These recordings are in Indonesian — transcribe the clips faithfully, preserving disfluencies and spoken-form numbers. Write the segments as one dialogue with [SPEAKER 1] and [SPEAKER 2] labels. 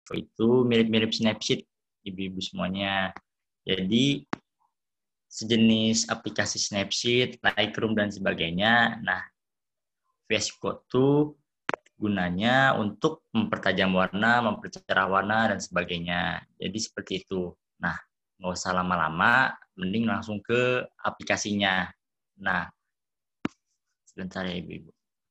[SPEAKER 1] itu mirip-mirip Snapseed, ibu-ibu semuanya. Jadi sejenis aplikasi Snapseed, Lightroom dan sebagainya. Nah, V S Code itu gunanya untuk mempertajam warna, mempercerah warna dan sebagainya. Jadi seperti itu. Nah, nggak usah lama-lama, mending langsung ke aplikasinya. Nah, sebentar ya ibu-ibu.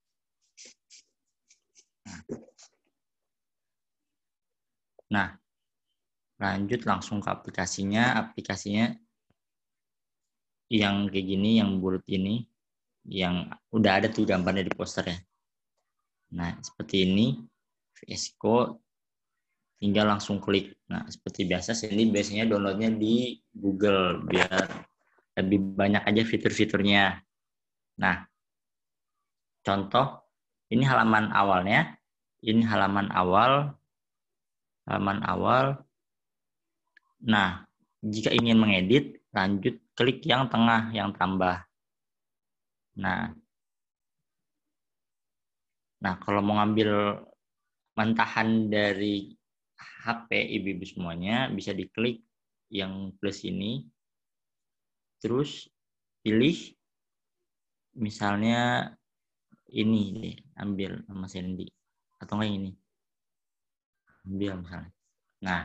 [SPEAKER 1] Nah, lanjut langsung ke aplikasinya. Aplikasinya yang kayak gini, yang bulat ini, yang udah ada tuh gambarnya di poster ya. Nah, seperti ini, V S Code, tinggal langsung klik. Nah, seperti biasa, ini biasanya downloadnya di Google, biar lebih banyak aja fitur-fiturnya. Nah, contoh, ini halaman awalnya, ini halaman awal, halaman awal. Nah, jika ingin mengedit, lanjut klik yang tengah, yang tambah. Nah, nah kalau mau ngambil mentahan dari H P ibu-ibu semuanya, bisa diklik yang plus ini, terus pilih misalnya ini deh, ambil nama Sandy, atau enggak ini, ambil misalnya. Nah,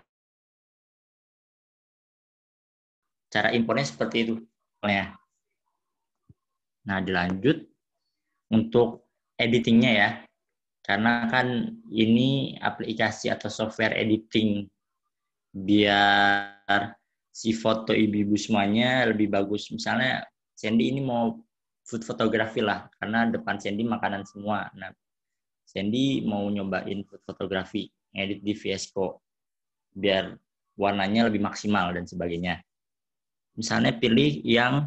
[SPEAKER 1] cara impornya seperti itu. Nah, dilanjut untuk editingnya ya, karena kan ini aplikasi atau software editing biar si foto ibu-ibu semuanya lebih bagus. Misalnya Sandy ini mau food fotografi lah, karena depan Sandy makanan semua. Nah, Sandy mau nyobain food fotografi, ngedit di V S Code biar warnanya lebih maksimal dan sebagainya. Misalnya pilih yang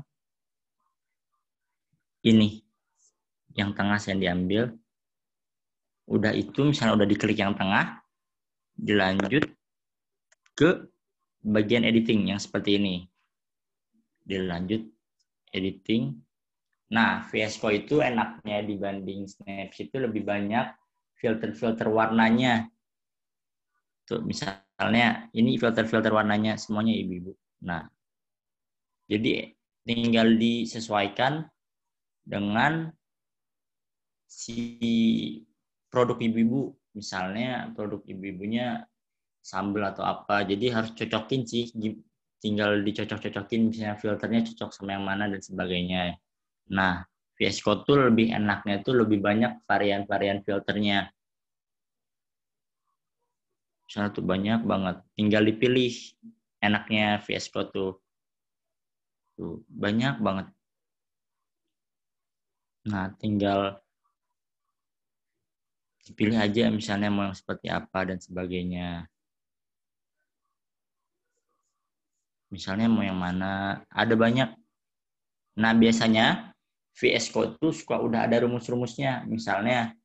[SPEAKER 1] ini, yang tengah yang diambil. Udah itu, misalnya udah diklik yang tengah, dilanjut ke bagian editing yang seperti ini. Dilanjut editing. Nah, V S Code itu enaknya dibanding Snapseed itu lebih banyak filter-filter warnanya. Tuh, misalnya ini filter-filter warnanya semuanya ibu-ibu. Nah, jadi tinggal disesuaikan dengan si produk ibu-ibu. Misalnya produk ibu-ibunya sambal atau apa. Jadi harus cocokin sih. Tinggal dicocok-cocokin misalnya filternya cocok sama yang mana dan sebagainya. Nah, V S Code tuh lebih enaknya tuh lebih banyak varian-varian filternya. Misalnya tuh banyak banget. Tinggal dipilih enaknya V S Code tuh. Tuh, banyak banget. Nah, tinggal dipilih aja misalnya mau yang seperti apa dan sebagainya. Misalnya mau yang mana, ada banyak. Nah, biasanya V S Code tuh suka udah ada rumus-rumusnya. Misalnya,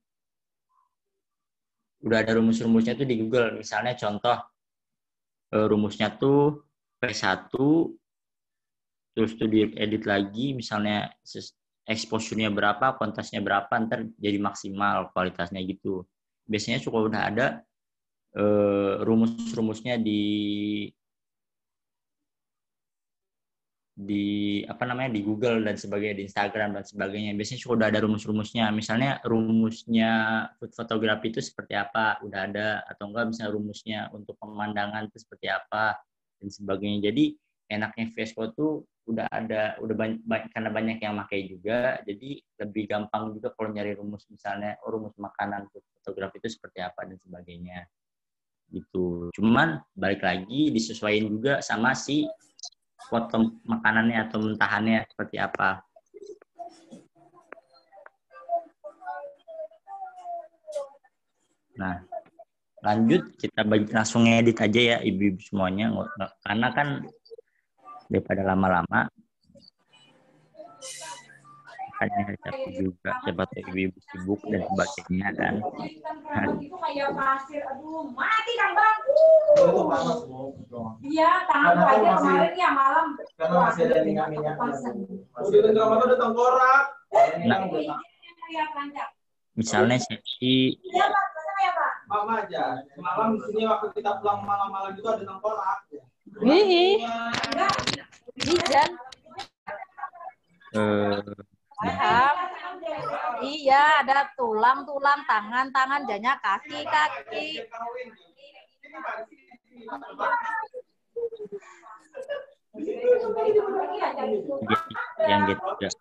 [SPEAKER 1] udah ada rumus-rumusnya tuh di Google. Misalnya contoh, rumusnya tuh P satu, terus tuh diedit lagi, misalnya exposure-nya berapa, kontrasnya berapa, ntar jadi maksimal kualitasnya gitu. Biasanya suka udah ada uh, rumus-rumusnya di di apa namanya di Google dan sebagainya, di Instagram dan sebagainya. Biasanya suka udah ada rumus-rumusnya. Misalnya rumusnya food photography itu seperti apa, udah ada, atau enggak misalnya rumusnya untuk pemandangan itu seperti apa dan sebagainya. Jadi enaknya V S Code tuh udah ada, udah banyak, karena banyak yang pakai juga, jadi lebih gampang juga kalau nyari rumus, misalnya oh, rumus makanan food photography itu seperti apa dan sebagainya gitu. Cuman balik lagi disesuaikan juga sama si foto makanannya atau mentahannya seperti apa. Nah, lanjut kita bagi, langsung ngedit aja ya ibu-ibu semuanya, karena kan daripada lama-lama hanya capek juga, siapa tahu ibu-ibu sibuk dan sebagainya kan.
[SPEAKER 2] Itu kayak pasir, aduh mati Kang Bangku. Iya, tanganku aja kemarin ya malam.
[SPEAKER 3] Karena masih ada minyak-minyak.
[SPEAKER 2] Udah
[SPEAKER 3] tengkorak udah tengkorak.
[SPEAKER 1] Nah, misalnya sesi
[SPEAKER 3] Mama aja. Semalam di sini waktu kita pulang malam-malam itu ada tengkorak.
[SPEAKER 4] Ih, Ijan.
[SPEAKER 1] Eh,
[SPEAKER 4] Paham. Iya, ada tulang-tulang, tangan-tangan, jadinya kaki-kaki.
[SPEAKER 1] yang gitu juga.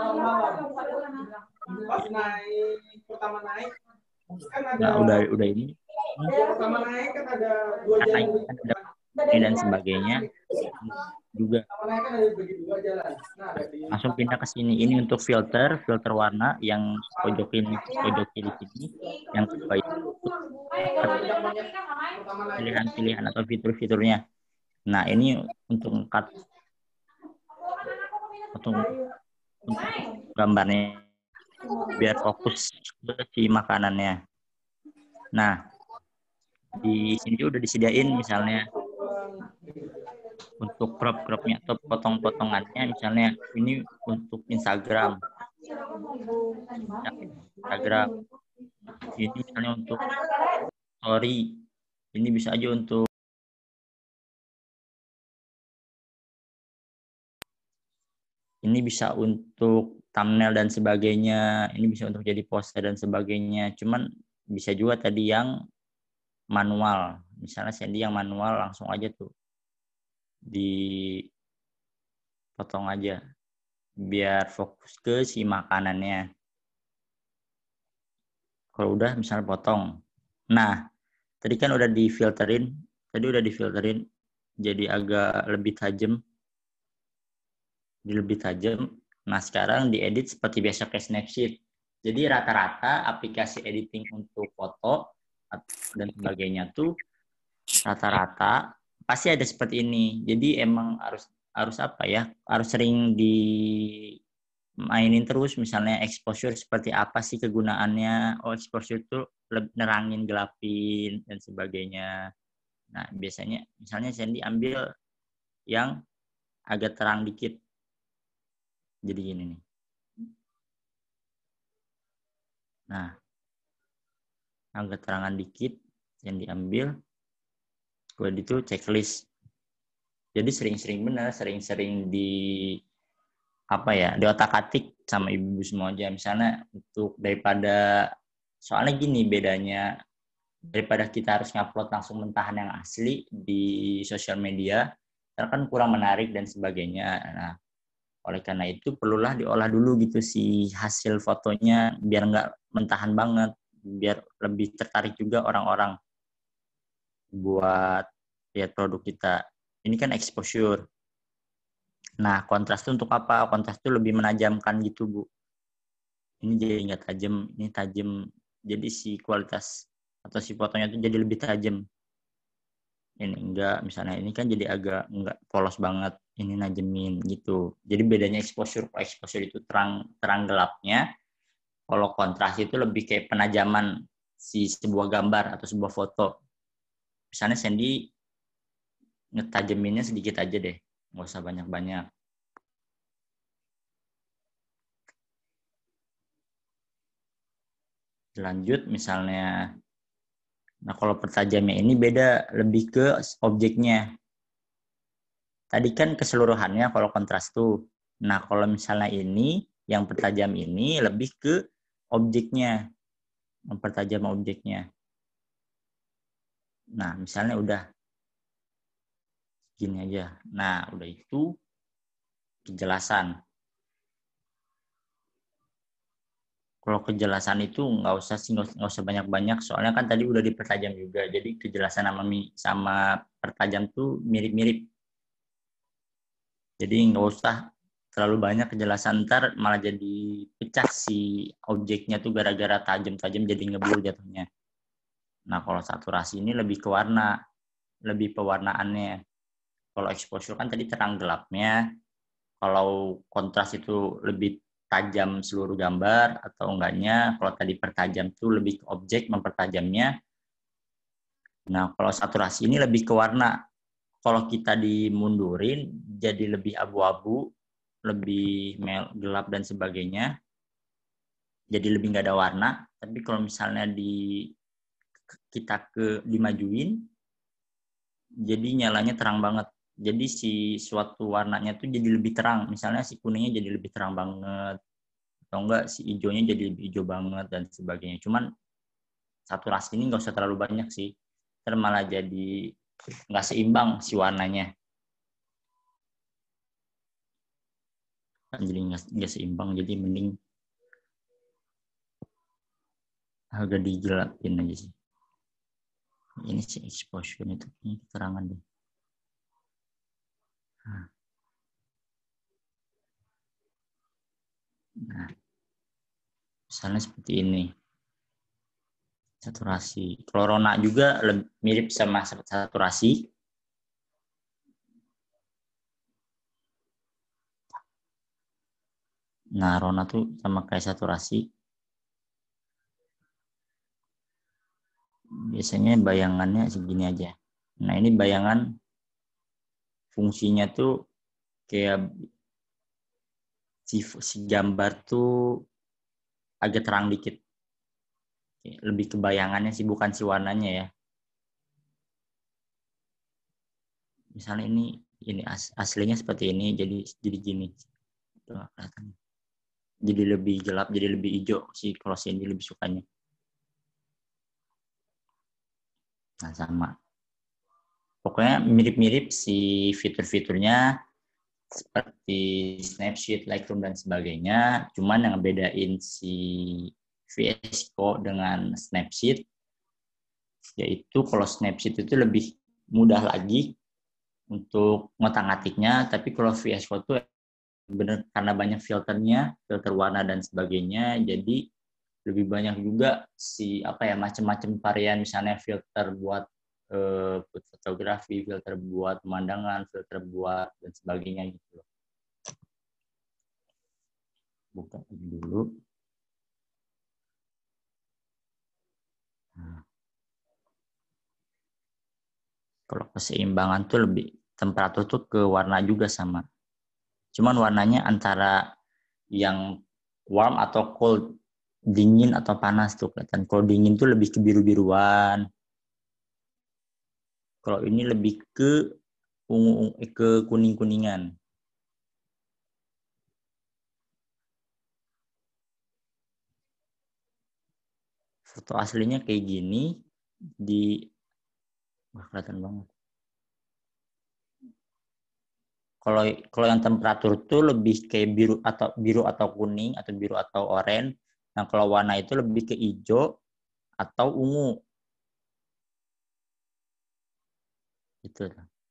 [SPEAKER 3] Pas naik, pertama naik, kan ada.
[SPEAKER 1] Nah, udah udah ini
[SPEAKER 3] Pertama naik kan ada dua
[SPEAKER 1] karena
[SPEAKER 3] jalan.
[SPEAKER 1] ini kan ada ini dan sebagainya juga
[SPEAKER 3] Pertama naik kan ada bagi dua jalan. Nah, ada di
[SPEAKER 1] langsung pindah ke sini. Ini untuk filter filter warna yang pojok ini pojok kiri sini, yang kedua itu pilihan-pilihan atau fitur-fiturnya. Nah, ini untuk ngangkat untuk, untuk gambarnya biar fokus ke si makanannya. Nah, di sini udah disediain misalnya untuk crop-cropnya atau potong-potongannya, misalnya ini untuk Instagram. Instagram. Ini misalnya untuk story. Ini bisa aja untuk ini bisa untuk thumbnail dan sebagainya. Ini bisa untuk jadi poster dan sebagainya. Cuman bisa juga tadi yang manual. Misalnya Sandy yang manual langsung aja tuh dipotong aja biar fokus ke si makanannya. Kalau udah misalnya potong. Nah, tadi kan udah difilterin, tadi udah difilterin jadi agak lebih tajam. Jadi lebih tajam. Nah, sekarang diedit seperti biasa kayak Snapseed. Jadi rata-rata aplikasi editing untuk foto dan sebagainya tuh rata-rata pasti ada seperti ini. Jadi emang harus harus apa ya? Harus sering dimainin terus, misalnya exposure seperti apa sih kegunaannya. Oh, exposure itu nerangin, gelapin dan sebagainya. Nah, biasanya misalnya Sandy ambil yang agak terang dikit. Jadi gini nih. Nah, agak terangan dikit yang diambil. Gue itu checklist. Jadi sering-sering benar, sering-sering di apa ya, di otak-atik sama ibu-ibu semua aja. Misalnya untuk daripada soalnya gini bedanya daripada kita harus ngupload langsung mentahan yang asli di sosial media, karena kan kurang menarik dan sebagainya. Nah, oleh karena itu perlulah diolah dulu gitu si hasil fotonya biar nggak mentahan banget, biar lebih tertarik juga orang-orang buat lihat produk kita. Ini kan exposure. Nah, kontras itu untuk apa? Kontras itu lebih menajamkan gitu, Bu. Ini jadi nggak tajam, ini tajam. Jadi si kualitas atau si fotonya itu jadi lebih tajam. Ini enggak, misalnya ini kan jadi agak enggak polos banget, ini najemin gitu. Jadi bedanya exposure, kalau exposure itu terang terang gelapnya, kalau kontras itu lebih kayak penajaman si sebuah gambar atau sebuah foto. Misalnya Sandy ngetajeminnya sedikit aja deh, nggak usah banyak-banyak. Lanjut misalnya, nah kalau pertajamnya ini beda, lebih ke objeknya. Tadi kan keseluruhannya kalau kontras tuh. Nah kalau misalnya ini, yang pertajam ini lebih ke objeknya, mempertajam objeknya. Nah misalnya udah gini aja. Nah udah itu kejelasan. Kalau kejelasan itu nggak usah sih, nggak usah banyak-banyak, soalnya kan tadi udah dipertajam juga. Jadi kejelasan sama sama pertajam tuh mirip-mirip. Jadi nggak usah terlalu banyak kejelasan, ntar malah jadi pecah si objeknya tuh gara-gara tajam-tajam jadi ngeblur jatuhnya. Nah kalau saturasi ini lebih ke warna, lebih pewarnaannya. Kalau exposure kan tadi terang gelapnya. Kalau kontras itu lebih tajam seluruh gambar atau enggaknya. Kalau tadi pertajam itu lebih ke objek mempertajamnya. Nah kalau saturasi ini lebih ke warna. Kalau kita dimundurin jadi lebih abu-abu, lebih gelap dan sebagainya. Jadi lebih nggak ada warna. Tapi kalau misalnya di kita ke dimajuin, jadi nyalanya terang banget. Jadi si suatu warnanya tuh jadi lebih terang. Misalnya si kuningnya jadi lebih terang banget, atau enggak si hijaunya jadi lebih hijau banget dan sebagainya. Cuman saturasi ini nggak usah terlalu banyak sih, terus malah jadi nggak seimbang si warnanya. Jadi nggak seimbang, jadi mending agak digelapin aja sih. Ini sih exposure itu ini keterangan deh. Nah, misalnya seperti ini. Saturasi. Kalau Rona juga lebih mirip sama saturasi. Nah, Rona tuh sama kayak saturasi. Biasanya bayangannya segini aja. Nah, ini bayangan fungsinya tuh kayak si, si gambar tuh agak terang dikit. Lebih ke bayangannya sih, bukan si warnanya ya. Misalnya ini ini as, aslinya seperti ini, jadi jadi gini. Jadi lebih gelap, jadi lebih hijau sih kalau si ini lebih sukanya. Nah, sama. Pokoknya mirip-mirip si fitur-fiturnya seperti Snapseed, Lightroom, dan sebagainya. Cuman yang bedain si V S Code dengan Snapseed, yaitu kalau Snapseed itu lebih mudah lagi untuk ngotak-ngatiknya, tapi kalau V S Code itu benar karena banyak filternya, filter warna dan sebagainya, jadi lebih banyak juga si apa ya macam-macam varian, misalnya filter buat eh, fotografi, filter buat pemandangan, filter buat dan sebagainya gitu. Buka dulu. Nah. Kalau keseimbangan tuh lebih temperatur tuh ke warna juga sama. Cuman warnanya antara yang warm atau cold, dingin atau panas tuh kelihatan. Kalau dingin tuh lebih ke biru-biruan. Kalau ini lebih ke ungu ke kuning-kuningan. Foto aslinya kayak gini, di wah, kelihatan banget. Kalau kalau yang temperatur tuh lebih kayak biru atau biru atau kuning atau biru atau oranye. Nah, kalau warna itu lebih ke hijau atau ungu. Gitu.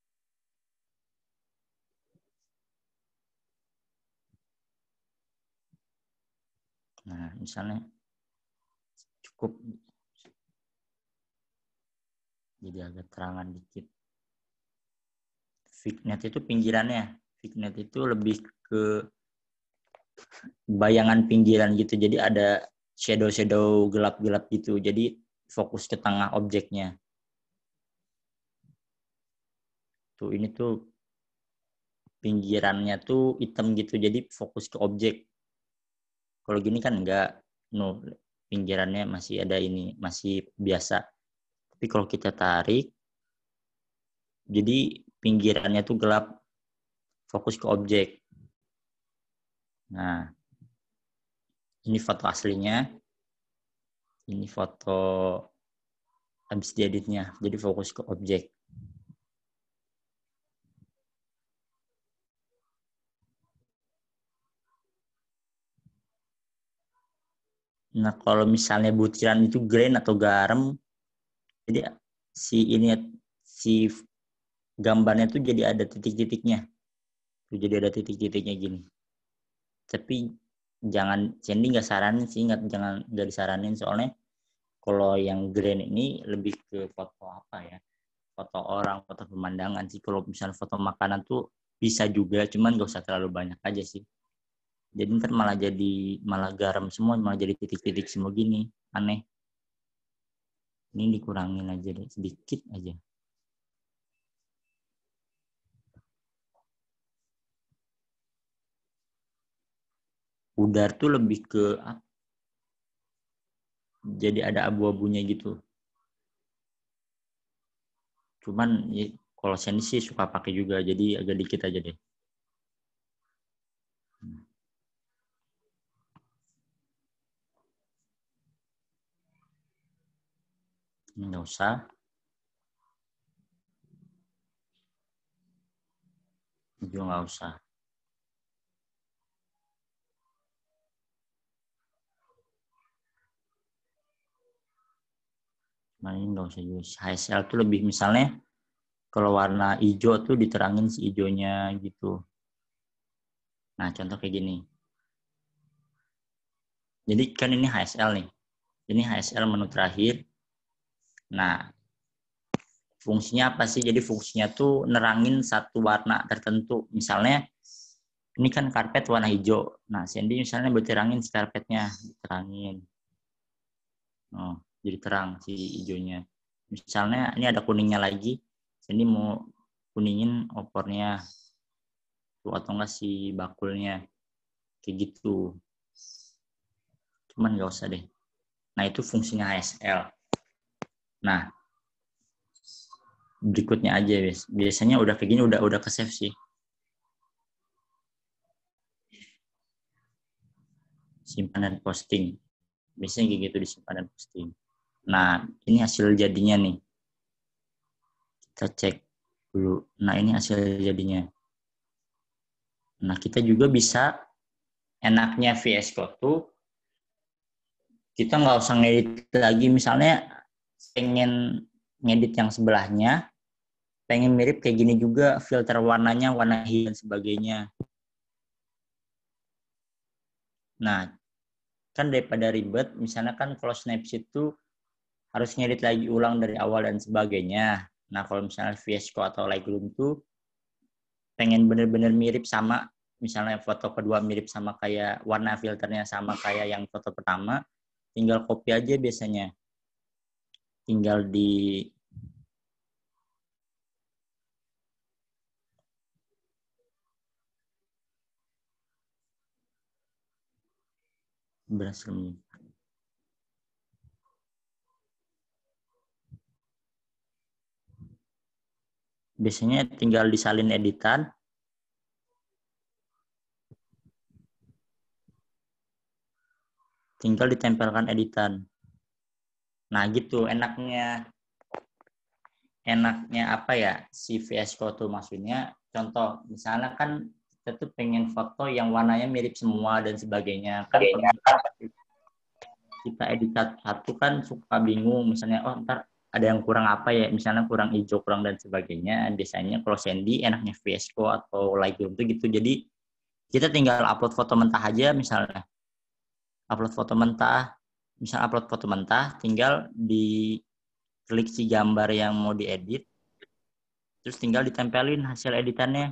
[SPEAKER 1] Nah, misalnya cukup jadi agak terangan dikit. Vignette itu pinggirannya. Vignette itu lebih ke bayangan pinggiran gitu. Jadi ada shadow-shadow gelap-gelap gitu. Jadi fokus ke tengah objeknya. Tuh ini tuh pinggirannya tuh hitam gitu. Jadi fokus ke objek. Kalau gini kan enggak. No, pinggirannya masih ada ini, masih biasa. Tapi kalau kita tarik, jadi pinggirannya tuh gelap, fokus ke objek. Nah, ini foto aslinya. Ini foto habis dieditnya, jadi fokus ke objek. Nah, kalau misalnya butiran itu grain atau garam, jadi si ini si gambarnya tuh jadi ada titik-titiknya. Jadi ada titik-titiknya gini. Tapi jangan, Sandy nggak saranin sih, nggak jangan nggak disaranin soalnya kalau yang grain ini lebih ke foto apa ya? Foto orang, foto pemandangan sih. Kalau misalnya foto makanan tuh bisa juga, cuman nggak usah terlalu banyak aja sih. Jadi ntar malah jadi malah garam semua, malah jadi titik-titik semua gini, aneh. Ini dikurangin aja deh, sedikit aja. Udar tuh lebih ke jadi ada abu-abunya gitu. Cuman ya, kalau Sandy sih suka pakai juga, jadi agak dikit aja deh. Ini nggak usah. Ini juga nggak usah. Nah ini nggak usah juga. H S L tuh lebih misalnya kalau warna hijau tuh diterangin si hijaunya gitu. Nah contoh kayak gini. Jadi kan ini H S L nih. Ini H S L menu terakhir. Nah fungsinya apa sih? Jadi fungsinya tuh nerangin satu warna tertentu. Misalnya ini kan karpet warna hijau. Nah Sandy misalnya berterangin si karpetnya, diterangin. Oh, jadi terang si hijaunya. Misalnya ini ada kuningnya lagi, ini mau kuningin opornya, tuh atau enggak si bakulnya, kayak gitu. Cuman nggak usah deh. Nah itu fungsinya H S L. Nah berikutnya aja, biasanya udah kayak gini udah udah ke save sih. Simpan dan posting. Biasanya kayak gitu disimpan dan posting. Nah, ini hasil jadinya nih. Kita cek dulu. Nah, ini hasil jadinya. Nah, kita juga bisa, enaknya V S Code tuh, kita nggak usah ngedit lagi. Misalnya, pengen ngedit yang sebelahnya, pengen mirip kayak gini juga, filter warnanya, warna hijau dan sebagainya. Nah, kan daripada ribet, misalnya kan kalau Snapseed tuh, harus ngedit lagi ulang dari awal dan sebagainya. Nah, kalau misalnya V S Code atau Lightroom tuh pengen bener-bener mirip sama, misalnya foto kedua mirip sama kayak warna filternya sama kayak yang foto pertama, tinggal copy aja biasanya. Tinggal di berhasil nih. Biasanya tinggal disalin editan. Tinggal ditempelkan editan. Nah gitu enaknya. Enaknya apa ya si V S Code tuh maksudnya. Contoh misalnya kan kita tuh pengen foto yang warnanya mirip semua dan sebagainya. Kan kita edit satu kan suka bingung. Misalnya oh ntar ada yang kurang apa ya, misalnya kurang hijau, kurang dan sebagainya. Biasanya kalau Sandy enaknya V S Code atau Lightroom tuh gitu. Jadi kita tinggal upload foto mentah aja misalnya. Upload foto mentah, misal upload foto mentah, tinggal di klik si gambar yang mau diedit, terus tinggal ditempelin hasil editannya.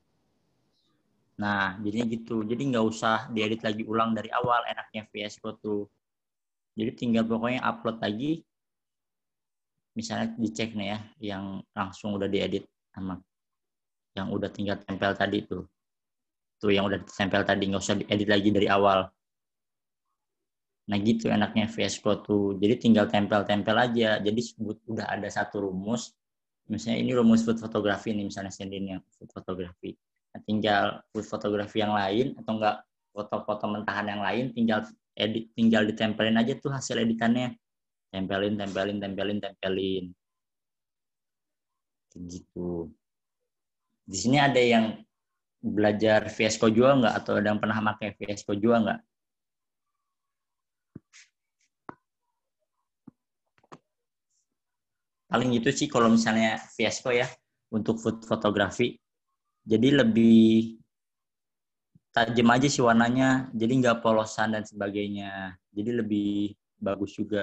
[SPEAKER 1] Nah, jadinya gitu. Jadi nggak usah diedit lagi ulang dari awal, enaknya V S Code tuh. Jadi tinggal pokoknya upload lagi, misalnya dicek nih ya, yang langsung udah diedit sama yang udah tinggal tempel tadi tuh. Tuh yang udah tempel tadi, nggak usah diedit lagi dari awal. Nah gitu enaknya V S Code tuh. Jadi tinggal tempel-tempel aja. Jadi udah ada satu rumus. Misalnya ini rumus food fotografi nih, misalnya sendirinya food fotografi. Nah, tinggal food fotografi yang lain atau enggak foto-foto mentahan yang lain, tinggal edit, tinggal ditempelin aja tuh hasil editannya. Tempelin, tempelin, tempelin, tempelin. Gitu. Di sini ada yang belajar V S Code juga nggak? Atau ada yang pernah pakai V S Code juga nggak? Paling gitu sih kalau misalnya V S Code ya, untuk food fotografi. Jadi lebih tajam aja sih warnanya, jadi nggak polosan dan sebagainya. Jadi lebih bagus juga.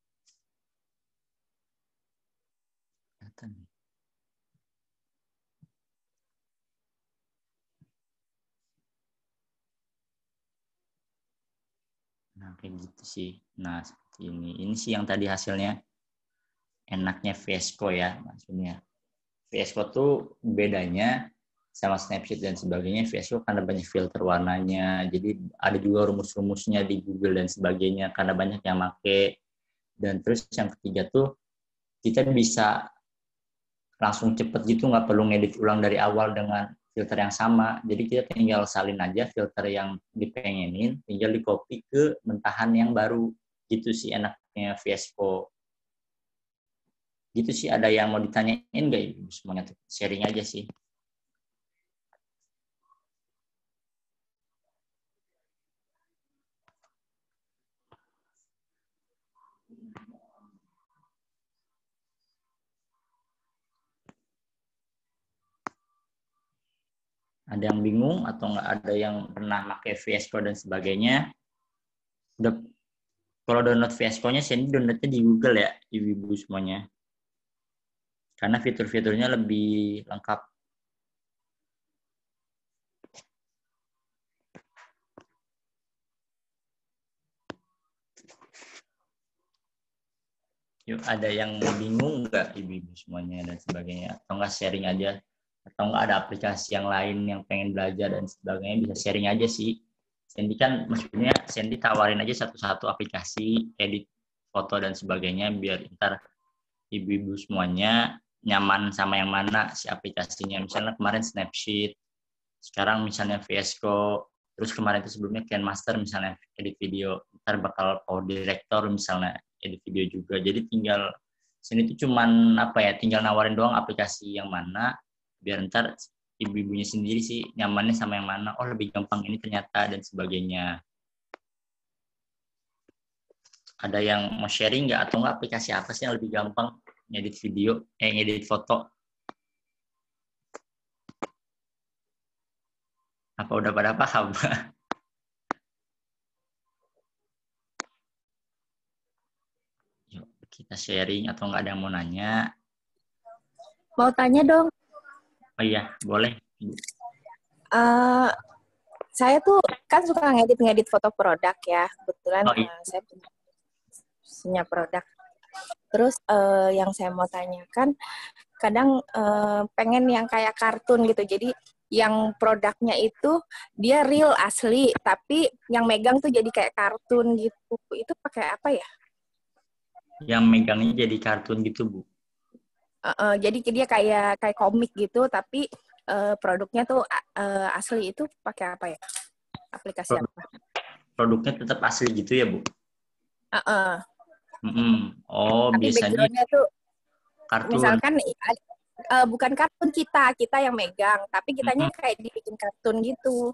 [SPEAKER 1] Nah, kayak gitu sih. Nah, seperti ini. Ini sih yang tadi hasilnya. Enaknya V S Code ya, maksudnya. V S Code tuh bedanya sama Snapseed dan sebagainya. V S Code karena banyak filter warnanya. Jadi ada juga rumus-rumusnya di Google dan sebagainya. Karena banyak yang pakai. Dan terus yang ketiga tuh, kita bisa langsung cepet gitu, nggak perlu ngedit ulang dari awal dengan filter yang sama. Jadi kita tinggal salin aja filter yang dipengenin, tinggal di copy ke mentahan yang baru. Gitu sih enaknya V S Code. Gitu sih. Ada yang mau ditanyain nggak Ibu semuanya? Sharing aja sih. Ada yang bingung atau nggak ada yang pernah pakai V S Code dan sebagainya? Udah, kalau download V S Code-nya, Sandy downloadnya di Google ya, ibu-ibu semuanya. Karena fitur-fiturnya lebih lengkap. Yuk, ada yang bingung nggak ibu-ibu semuanya dan sebagainya? Atau nggak sharing aja? Atau nggak ada aplikasi yang lain yang pengen belajar dan sebagainya, bisa sharing aja sih. Sandy kan maksudnya Sandy tawarin aja satu-satu aplikasi edit foto dan sebagainya biar ntar ibu-ibu semuanya nyaman sama yang mana si aplikasinya. Misalnya kemarin Snapseed, sekarang misalnya V S Code, terus kemarin itu sebelumnya KineMaster misalnya edit video, ntar bakal Power Director misalnya edit video juga. Jadi tinggal sini tuh cuman apa ya, tinggal nawarin doang aplikasi yang mana biar ntar ibu-ibunya sendiri sih nyamannya sama yang mana. Oh lebih gampang ini ternyata dan sebagainya. Ada yang mau sharing nggak atau nggak aplikasi apa sih yang lebih gampang ngedit video, eh ngedit foto? Apa udah pada paham? Yuk, kita sharing atau nggak ada yang mau nanya?
[SPEAKER 5] Mau tanya dong.
[SPEAKER 1] Oh iya, boleh.
[SPEAKER 5] Uh, saya tuh kan suka ngedit-ngedit foto produk ya. Kebetulan
[SPEAKER 1] Oh, iya.
[SPEAKER 5] uh, saya punya, punya produk. Terus uh, yang saya mau tanyakan, kadang uh, pengen yang kayak kartun gitu. Jadi yang produknya itu dia real asli, tapi yang megang tuh jadi kayak kartun gitu. Itu pakai apa ya?
[SPEAKER 1] Yang megangnya jadi kartun gitu, Bu.
[SPEAKER 5] Uh, uh, jadi dia kayak kayak komik gitu, tapi uh, produknya tuh uh, asli. Itu pakai apa ya? Aplikasi
[SPEAKER 1] Produk,
[SPEAKER 5] apa?
[SPEAKER 1] produknya tetap asli gitu ya, Bu?
[SPEAKER 5] Uh, uh.
[SPEAKER 1] Mm-mm. Oh,
[SPEAKER 5] Tapi
[SPEAKER 1] biasanya
[SPEAKER 5] backgroundnya tuh
[SPEAKER 1] kartun.
[SPEAKER 5] misalkan uh, bukan kartun kita, kita yang megang, tapi kitanya
[SPEAKER 1] Mm-mm.
[SPEAKER 5] kayak dibikin kartun gitu.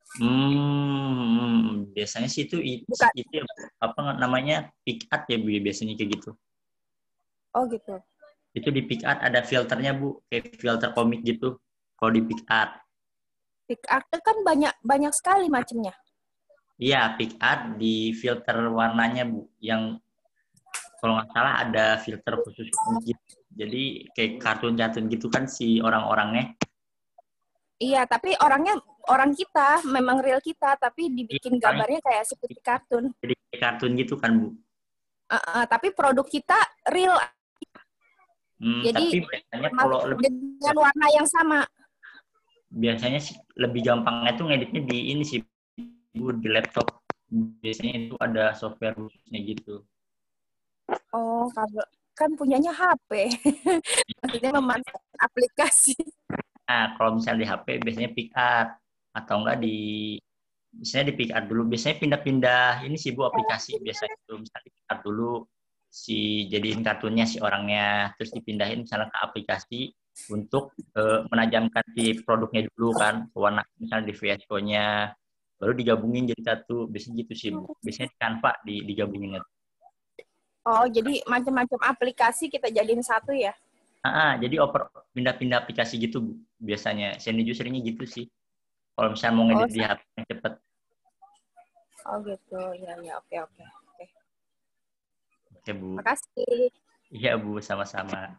[SPEAKER 1] Hmm, biasanya sih itu
[SPEAKER 5] Bukan.
[SPEAKER 1] itu ya, apa namanya pick art ya, Bu, biasanya kayak gitu.
[SPEAKER 5] Oh gitu.
[SPEAKER 1] Itu di pick art ada filternya, Bu, kayak filter komik gitu. Kalau di pick art.
[SPEAKER 5] Pick art kan banyak banyak sekali macamnya.
[SPEAKER 1] Iya, pick art di filter warnanya, Bu, yang kalau nggak salah ada filter khusus gitu. Jadi kayak kartun-kartun gitu kan si orang-orangnya.
[SPEAKER 5] Iya, tapi orangnya orang kita, memang real kita, tapi dibikin
[SPEAKER 1] Iya,
[SPEAKER 5] gambarnya kayak seperti kartun.
[SPEAKER 1] jadi kayak kartun gitu kan, Bu.
[SPEAKER 5] Uh, uh, tapi produk kita real.
[SPEAKER 1] Hmm,
[SPEAKER 5] Jadi
[SPEAKER 1] tapi biasanya kalau lebih,
[SPEAKER 5] dengan warna yang sama.
[SPEAKER 1] biasanya sih lebih gampangnya tuh ngeditnya di ini sih, Bu, di laptop. Biasanya itu ada software khususnya gitu.
[SPEAKER 5] Oh, kalau kan punyanya H P. Maksudnya memanfaatkan aplikasi.
[SPEAKER 1] Nah, kalau misalnya di H P biasanya pick art atau enggak di biasanya di pick art dulu. Biasanya pindah-pindah ini sih, Bu, aplikasi biasanya itu misalnya di pick art dulu si jadiin kartunnya si orangnya, terus dipindahin misalnya ke aplikasi untuk uh, menajamkan si produknya dulu kan, warna misalnya di V S Code-nya, baru digabungin jadi satu. Biasanya gitu sih, Bu. Biasanya di Canva di, digabungin.
[SPEAKER 5] Oh, jadi macam-macam aplikasi kita jadiin satu ya?
[SPEAKER 1] Ah, jadi oper pindah-pindah aplikasi gitu, Bu. Biasanya Sandy juga seringnya gitu sih. Kalau misalnya mau ngedit
[SPEAKER 5] Oh,
[SPEAKER 1] di H P yang cepet.
[SPEAKER 5] oh gitu. Ya, ya, oke, oke. Oke.
[SPEAKER 1] Oke, Bu.
[SPEAKER 5] Makasih.
[SPEAKER 1] Iya, Bu, sama-sama.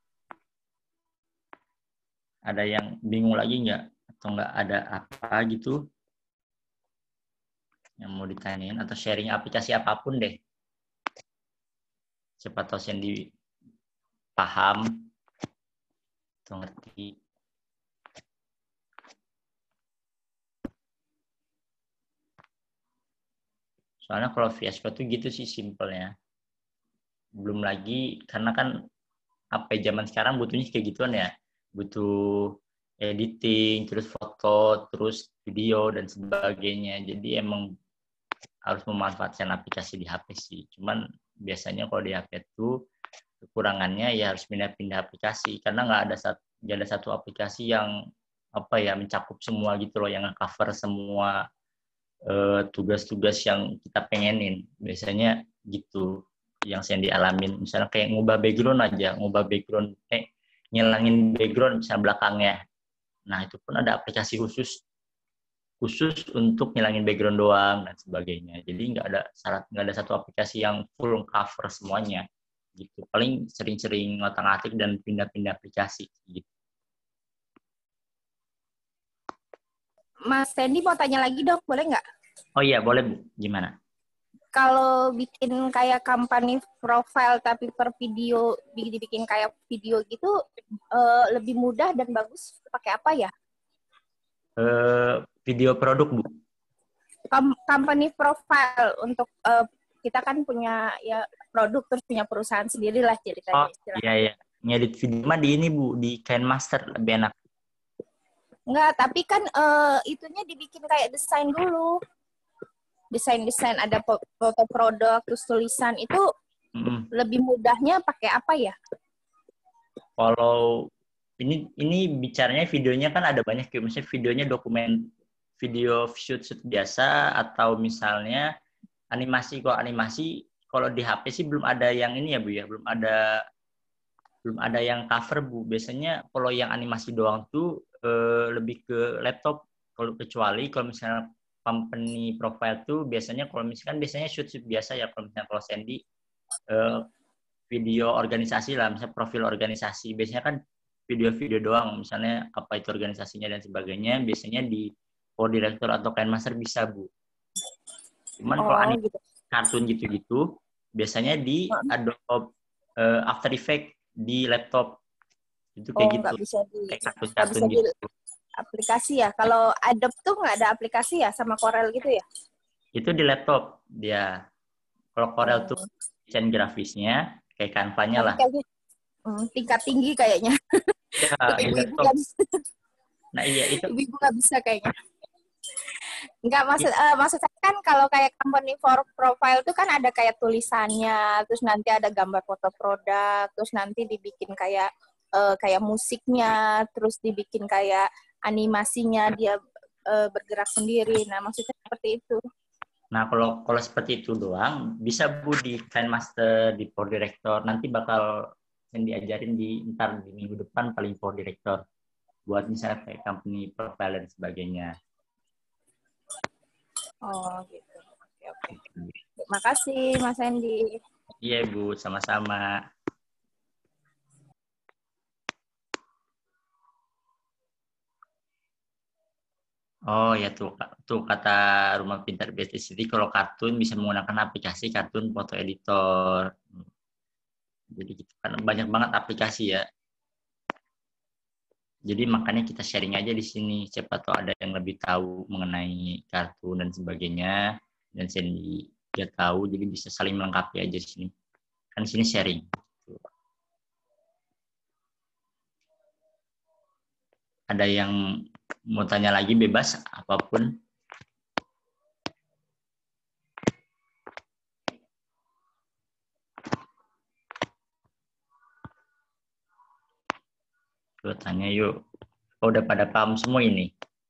[SPEAKER 1] Ada yang bingung lagi nggak? Atau nggak ada apa gitu yang mau ditanyain? Atau sharing aplikasi apapun deh. Siapa tahu Sandy paham atau ngerti. Soalnya kalau V S Code tuh gitu sih simpelnya. Belum lagi, karena kan H P zaman sekarang butuhnya kayak gituan ya. Butuh editing, terus foto, terus video, dan sebagainya. Jadi emang harus memanfaatkan aplikasi di H P sih. Cuman biasanya kalau di H P itu kekurangannya ya harus pindah-pindah aplikasi. Karena nggak ada, satu, nggak ada satu aplikasi yang apa ya mencakup semua gitu loh, yang nge-cover semua uh, tugas-tugas yang kita pengenin. Biasanya gitu yang saya dialamin. Misalnya kayak ngubah background aja, ngubah background, eh, ngilangin background misalnya belakangnya. Nah itu pun ada aplikasi khusus khusus untuk ngilangin background doang dan sebagainya. Jadi nggak ada syarat, nggak ada satu aplikasi yang full cover semuanya. Gitu. Paling sering-sering ngotak-ngatik dan pindah-pindah aplikasi. Gitu.
[SPEAKER 5] Mas Sandy mau tanya lagi dong, boleh nggak?
[SPEAKER 1] Oh iya, boleh Bu. Gimana?
[SPEAKER 5] Kalau bikin kayak company profile tapi per video, dibikin kayak video gitu, uh, lebih mudah dan bagus pakai apa ya?
[SPEAKER 1] Uh, video produk Bu.
[SPEAKER 5] Com company profile untuk uh, kita kan punya ya produk terus punya perusahaan sendiri lah ceritanya.
[SPEAKER 1] Oh iya iya. Ngedit video mah di ini Bu, di KineMaster lebih enak.
[SPEAKER 5] Enggak, tapi kan uh, itunya dibikin kayak desain dulu. Desain-desain ada foto produk, terus tulisan itu mm. lebih mudahnya pakai apa ya?
[SPEAKER 1] Kalau ini ini bicaranya videonya kan ada banyak, misalnya videonya dokumen, video shoot shoot biasa atau misalnya animasi. Kalau animasi, kalau di H P sih belum ada yang ini ya Bu ya, belum ada belum ada yang cover Bu. Biasanya kalau yang animasi doang tuh eh, lebih ke laptop. Kalau kecuali kalau misalnya company profile tuh biasanya kalau misalkan biasanya shoot shoot biasa ya. Kalau misalnya kalau Sandy eh, video organisasi lah, misalnya profil organisasi. Biasanya kan video-video doang, misalnya apa itu organisasinya dan sebagainya. Biasanya di Power Director atau KineMaster bisa Bu. Cuman oh, kalau animasi gitu. Kartun gitu-gitu biasanya di oh. Adobe uh, After Effects di laptop. Itu kayak
[SPEAKER 5] oh,
[SPEAKER 1] gitu.
[SPEAKER 5] Nggak bisa di,
[SPEAKER 1] kayak kartun-kartun
[SPEAKER 5] nggak bisa
[SPEAKER 1] gitu.
[SPEAKER 5] Di aplikasi ya. Kalau Adobe tuh nggak ada aplikasi ya sama Corel gitu ya?
[SPEAKER 1] Itu di laptop dia. Kalau Corel oh. tuh desain grafisnya kayak Canva-nya lah.
[SPEAKER 5] Kayaknya, hmm, tingkat tinggi kayaknya.
[SPEAKER 1] Ya, di laptop. Nah iya itu.
[SPEAKER 5] Ibu-ibu nggak bisa kayaknya. Enggak, maksud uh, maksud saya kan kalau kayak company for profile itu kan ada kayak tulisannya, terus nanti ada gambar foto produk, terus nanti dibikin kayak uh, kayak musiknya, terus dibikin kayak animasinya dia uh, bergerak sendiri. Nah, maksudnya seperti itu.
[SPEAKER 1] Nah, kalau kalau seperti itu doang bisa Bu di KineMaster, di Power Director. Nanti bakal yang diajarin di ntar di minggu depan paling Power Director buat misalnya kayak company profile dan sebagainya.
[SPEAKER 5] Oh gitu. Oke oke. Terima kasih Mas Hendy.
[SPEAKER 1] Iya Bu, sama-sama. Oh ya tuh, tuh kata Rumah Pintar B T City kalau kartun bisa menggunakan aplikasi kartun foto editor. Jadi gitu kan banyak banget aplikasi ya. Jadi makanya kita sharing aja di sini. Siapa tahu ada yang lebih tahu mengenai kartun dan sebagainya. Dan Sandy dia tahu, jadi bisa saling melengkapi aja di sini. Kan di sini sharing. Ada yang mau tanya lagi bebas apapun. Coba tanya yuk. Oh, udah pada paham semua ini?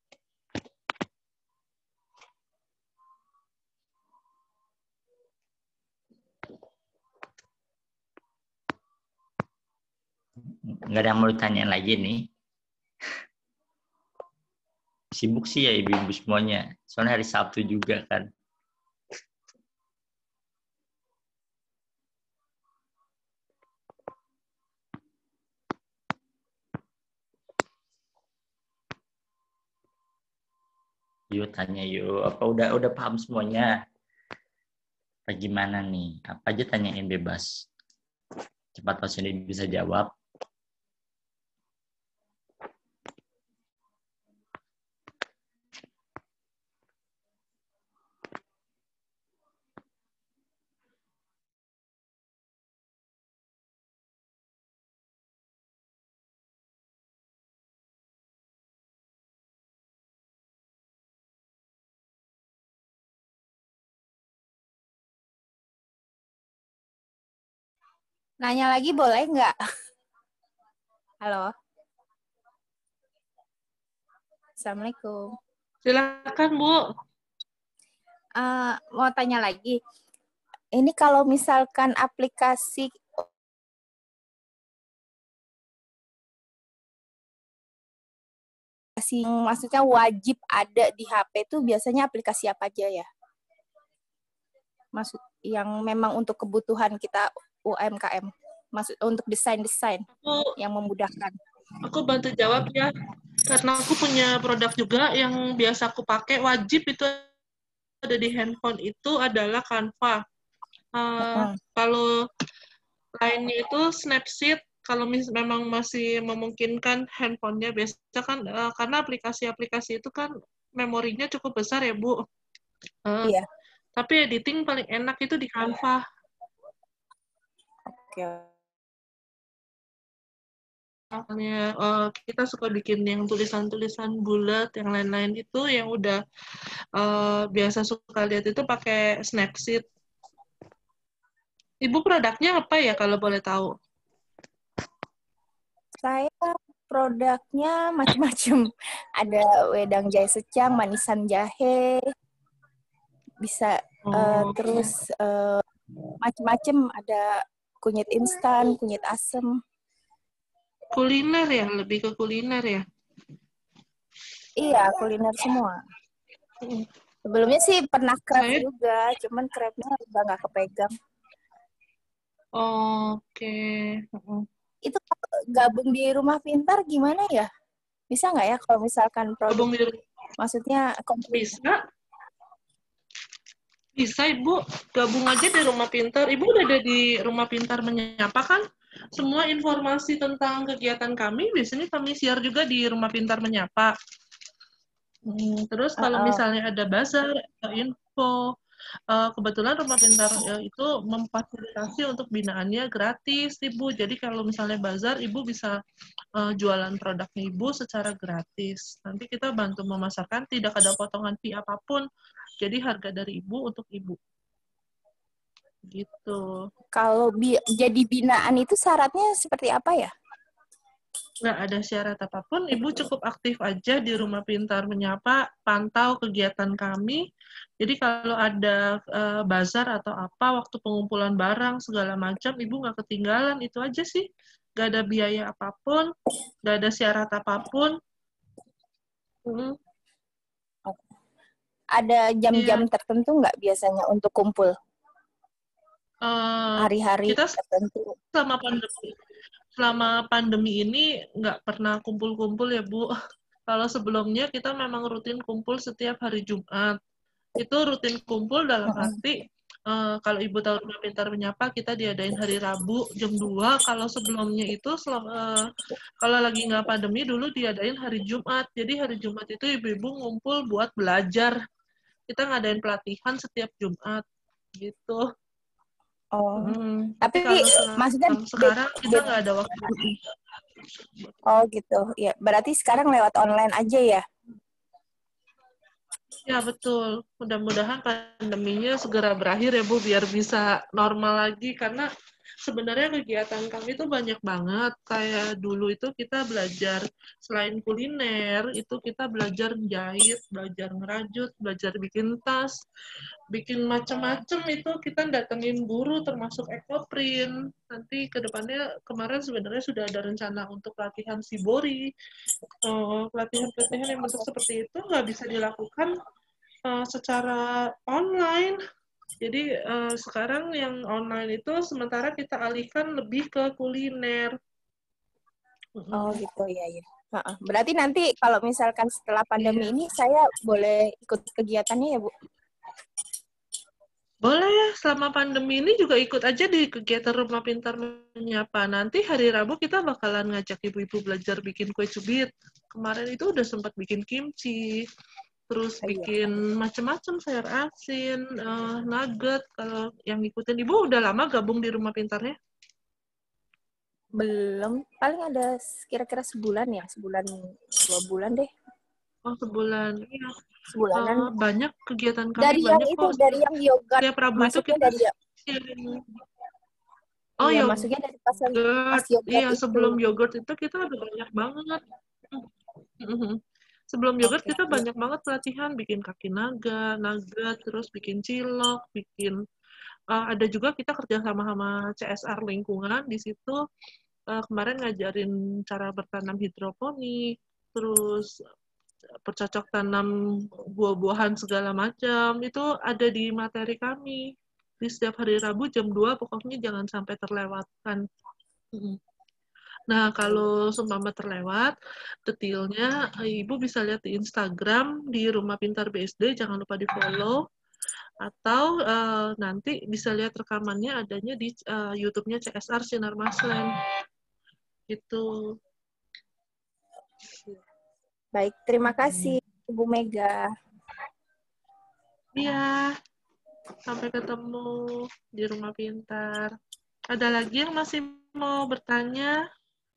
[SPEAKER 1] Nggak ada yang mau ditanyain lagi nih. Sibuk sih ya ibu-ibu semuanya. Soalnya hari Sabtu juga kan. Yuk tanya yuk. Apa udah udah paham semuanya? Apa gimana nih? Apa aja tanyain bebas. Cepat tahu sini bisa jawab.
[SPEAKER 5] Nanya lagi boleh nggak? Halo. Assalamualaikum.
[SPEAKER 6] Silakan, Bu.
[SPEAKER 5] Uh, mau tanya lagi. Ini kalau misalkan aplikasi maksudnya wajib ada di H P itu biasanya aplikasi apa aja ya? Maksud yang memang untuk kebutuhan kita U M K M. Maksud untuk desain-desain yang memudahkan.
[SPEAKER 6] Aku bantu jawab ya. Karena aku punya produk juga yang biasa aku pakai, wajib itu ada di handphone itu adalah Canva. Uh, uh-huh. Kalau lainnya itu Snapseed, kalau mis- memang masih memungkinkan handphonenya, biasa kan uh, karena aplikasi-aplikasi itu kan memorinya cukup besar ya, Bu. Uh, iya. Tapi editing paling enak itu di Canva.
[SPEAKER 5] Oke. Okay.
[SPEAKER 6] Misalnya uh, kita suka bikin yang tulisan-tulisan bulat, yang lain-lain itu yang udah uh, biasa suka lihat itu pakai Snapseed. Ibu produknya apa ya kalau boleh tahu?
[SPEAKER 5] Saya produknya macam-macam. Ada wedang jahe secang, manisan jahe, bisa oh. uh, terus uh, macam-macam. Ada kunyit instan, kunyit asem.
[SPEAKER 6] Kuliner ya, lebih ke kuliner ya?
[SPEAKER 5] Iya, kuliner semua. Sebelumnya sih pernah krep Saya... juga, cuman krepnya udah nggak kepegang.
[SPEAKER 6] Oh, oke. Okay.
[SPEAKER 5] Itu gabung di Rumah Pintar gimana ya? Bisa nggak ya kalau misalkan produk?
[SPEAKER 6] Gabung di...
[SPEAKER 5] Maksudnya
[SPEAKER 6] bisa? Bisa, Ibu. Gabung aja di Rumah Pintar. Ibu udah ada di Rumah Pintar Menyapa kan? Semua informasi tentang kegiatan kami biasanya kami share juga di Rumah Pintar Menyapa. Hmm, terus kalau Uh-oh. misalnya ada bazar atau info, uh, kebetulan Rumah Pintar uh, itu memfasilitasi untuk binaannya gratis, Ibu. Jadi kalau misalnya bazar, Ibu bisa uh, jualan produknya Ibu secara gratis. Nanti kita bantu memasarkan, tidak ada potongan fee apapun. Jadi harga dari Ibu untuk Ibu. Gitu.
[SPEAKER 5] Kalau bi- jadi binaan itu syaratnya seperti apa ya?
[SPEAKER 6] Nggak ada syarat apapun, Ibu cukup aktif aja di Rumah Pintar Menyapa, pantau kegiatan kami. Jadi kalau ada uh, bazar atau apa, waktu pengumpulan barang, segala macam, Ibu nggak ketinggalan, itu aja sih. Nggak ada biaya apapun, nggak ada syarat apapun. Hmm.
[SPEAKER 5] Ada jam-jam yeah. tertentu nggak biasanya untuk kumpul?
[SPEAKER 6] Uh,
[SPEAKER 5] hari-hari
[SPEAKER 6] kita
[SPEAKER 5] tertentu.
[SPEAKER 6] Selama pandemi, selama pandemi ini nggak pernah kumpul-kumpul ya, Bu. Kalau sebelumnya kita memang rutin kumpul setiap hari Jumat. Itu rutin kumpul dalam arti, uh, kalau Ibu tahu Rumah Pintar Menyapa, kita diadain hari Rabu jam dua. Kalau sebelumnya itu, selama, uh, kalau lagi nggak pandemi, dulu diadain hari Jumat. Jadi hari Jumat itu ibu-ibu ngumpul buat belajar. Kita ngadain pelatihan setiap Jumat. Gitu.
[SPEAKER 5] Oh,
[SPEAKER 6] hmm.
[SPEAKER 5] tapi
[SPEAKER 6] kalau
[SPEAKER 5] maksudnya
[SPEAKER 6] sekarang kita nggak ada waktu.
[SPEAKER 5] Oh gitu, ya. Berarti sekarang lewat online aja ya?
[SPEAKER 6] Ya betul. Mudah-mudahan pandeminya segera berakhir ya Bu, biar bisa normal lagi. Karena sebenarnya kegiatan kami itu banyak banget. Kayak dulu itu kita belajar selain kuliner, itu kita belajar jahit, belajar ngerajut, belajar bikin tas, bikin macam-macam. Itu kita datengin guru termasuk ekoprint. Nanti ke depannya kemarin sebenarnya sudah ada rencana untuk latihan shibori. Uh, pelatihan-pelatihan yang bentuk seperti itu nggak bisa dilakukan uh, secara online. Jadi uh, sekarang yang online itu sementara kita alihkan lebih ke kuliner.
[SPEAKER 5] Oh gitu ya ya. Berarti nanti kalau misalkan setelah pandemi yeah. ini saya boleh ikut kegiatannya ya Bu?
[SPEAKER 6] Boleh ya, selama pandemi ini juga ikut aja di kegiatan Rumah Pintar Menyapa. Nanti hari Rabu kita bakalan ngajak ibu-ibu belajar bikin kue cubit. Kemarin itu udah sempat bikin kimchi, terus bikin macam-macam sayur asin, uh, nugget. Kalau yang ngikutin Ibu udah lama gabung di Rumah Pintarnya?
[SPEAKER 5] Belum, paling ada kira-kira sebulan ya, sebulan dua bulan deh.
[SPEAKER 6] Oh sebulan, iya.
[SPEAKER 5] Sebulanan.
[SPEAKER 6] Uh, banyak kegiatan kami
[SPEAKER 5] dari
[SPEAKER 6] banyak
[SPEAKER 5] yang itu,
[SPEAKER 6] kok.
[SPEAKER 5] dari yang yoga
[SPEAKER 6] Tiap Rabu itu kita
[SPEAKER 5] dari ya.
[SPEAKER 6] Oh,
[SPEAKER 5] Iya,
[SPEAKER 6] yogurt.
[SPEAKER 5] maksudnya dari pas, pas yogurt
[SPEAKER 6] Iya,
[SPEAKER 5] itu.
[SPEAKER 6] sebelum yogurt itu kita udah banyak banget. Mhm. Sebelum yogurt
[SPEAKER 5] Oke,
[SPEAKER 6] kita
[SPEAKER 5] iya.
[SPEAKER 6] banyak banget pelatihan, bikin kaki naga, nugget, terus bikin cilok, bikin uh, ada juga kita kerja sama sama C S R lingkungan di situ uh, kemarin ngajarin cara bertanam hidroponik, terus bercocok tanam buah-buahan segala macam itu ada di materi kami di setiap hari Rabu jam dua pokoknya jangan sampai terlewatkan. Mhm. Nah, kalau seumpama terlewat, detailnya Ibu bisa lihat di Instagram di Rumah Pintar B S D, jangan lupa di-follow. Atau uh, nanti bisa lihat rekamannya adanya di uh, YouTube-nya C S R Sinar Maslen. Gitu.
[SPEAKER 5] Baik, terima kasih Ibu Mega.
[SPEAKER 6] Iya, sampai ketemu di Rumah Pintar. Ada lagi yang masih mau bertanya?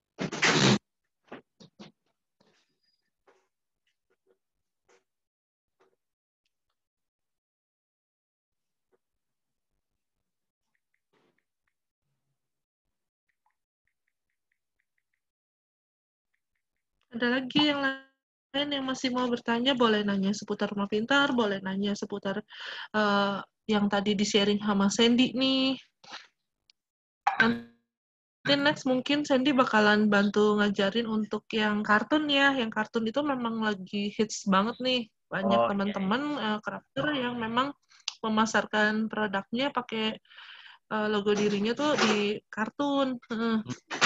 [SPEAKER 6] Ada lagi yang lain yang masih mau bertanya, boleh nanya seputar Rumah Pintar, boleh nanya seputar uh, yang tadi di-sharing sama Sandy nih. Nanti next mungkin Sandy bakalan bantu ngajarin untuk yang kartun ya. Yang kartun itu memang lagi hits banget nih. Banyak
[SPEAKER 1] Oh,
[SPEAKER 6] teman-teman uh, crafter yang memang memasarkan produknya pakai uh, logo dirinya tuh di kartun. Uh.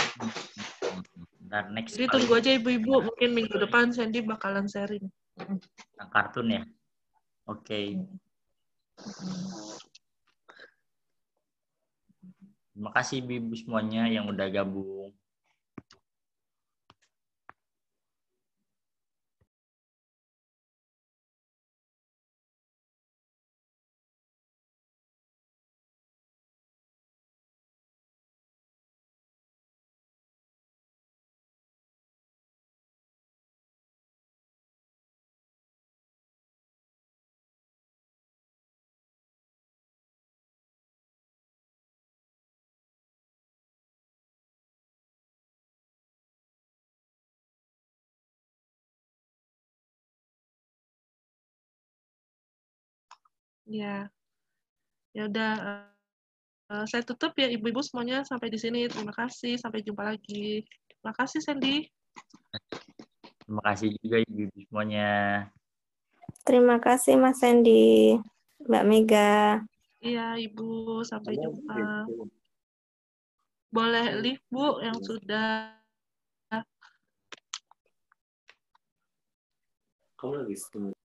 [SPEAKER 1] Dan next
[SPEAKER 6] Jadi
[SPEAKER 1] paling
[SPEAKER 6] tunggu aja ibu-ibu, mungkin minggu depan Sandy bakalan sharing.
[SPEAKER 1] tentang kartun ya. Oke. Okay. Terima kasih ibu semuanya yang udah gabung.
[SPEAKER 6] Ya, ya udah. Uh, saya tutup ya ibu-ibu semuanya sampai di sini. Terima kasih. Sampai jumpa lagi. Terima kasih Sandy.
[SPEAKER 1] Terima kasih juga ibu-ibu semuanya.
[SPEAKER 5] Terima kasih Mas Sandy, Mbak Mega.
[SPEAKER 6] Iya ibu, sampai jumpa. Boleh live Bu yang sudah.
[SPEAKER 7] Kamu lagi